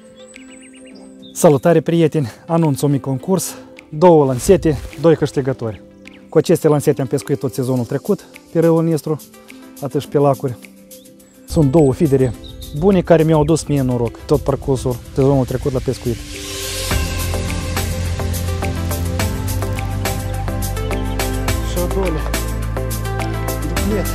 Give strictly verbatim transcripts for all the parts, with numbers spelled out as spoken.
Salutare, prieteni! Anunț un mic concurs, două lansete, doi câștigători. Cu aceste lansete am pescuit tot sezonul trecut pe râul Nistru, atât și pe lacuri. Sunt două fidere bune care mi-au adus mie noroc tot parcursul sezonul trecut la pescuit. Și o doilea dublet.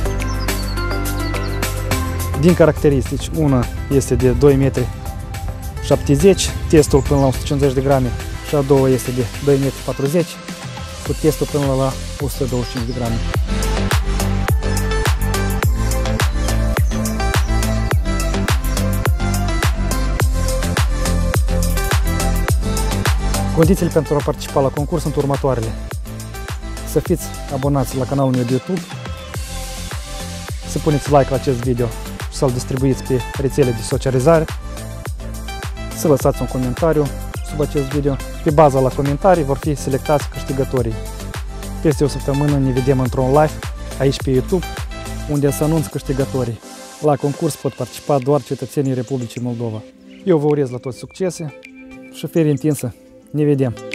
Din caracteristici, una este de doi metri șaptezeci, testul până la o sută cincizeci de grame, și a doua este de doi metri patruzeci, cu testul până la o sută douăzeci și cinci de grame. Condițiile pentru a participa la concurs sunt următoarele: să fiți abonați la canalul meu de YouTube, să puneți like la acest video și să-l distribuiți pe rețele de socializare, să lăsați un comentariu sub acest video. Pe baza la comentarii vor fi selectați câștigătorii. Peste o săptămână ne vedem într-un live aici pe YouTube, unde să anunț câștigătorii. La concurs pot participa doar cetățenii Republicii Moldova. Eu vă urez la toți succese și ferie întinsă. Ne vedem!